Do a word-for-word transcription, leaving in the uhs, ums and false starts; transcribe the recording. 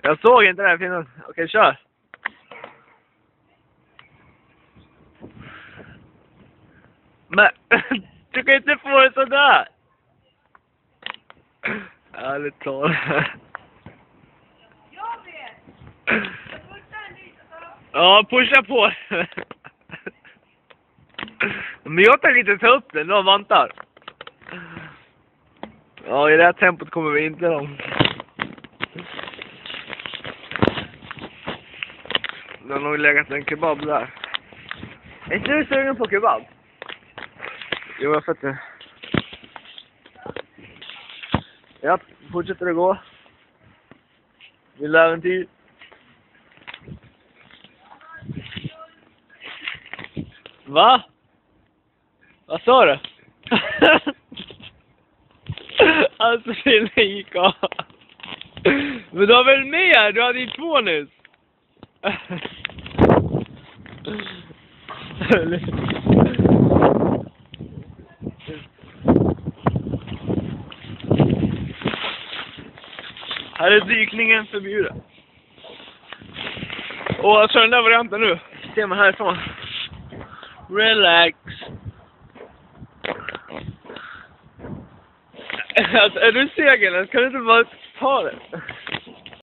Jag såg inte den här filmen. Okej, kör. Men du kan inte få det sådär. Ärligt talat. Jag vet. Ja, pusha på. Men jag kan inte ta upp den, de vantar. Ja, i det här tempot kommer vi inte långt. Det har nog legat en kebab där. Är inte du sugen på kebab? Jo, jag fattar. Ja, fortsätter det gå. Vill äventyr. Va? Vad sa du? Alltså, det gick av. Men du har väl mer? Du hade ju två nyss. Här är dykningen förbjuden. Och jag kör den där varianten nu. Se mig härifrån. Relax. Alltså, är du segen? Kan du inte bara ta det?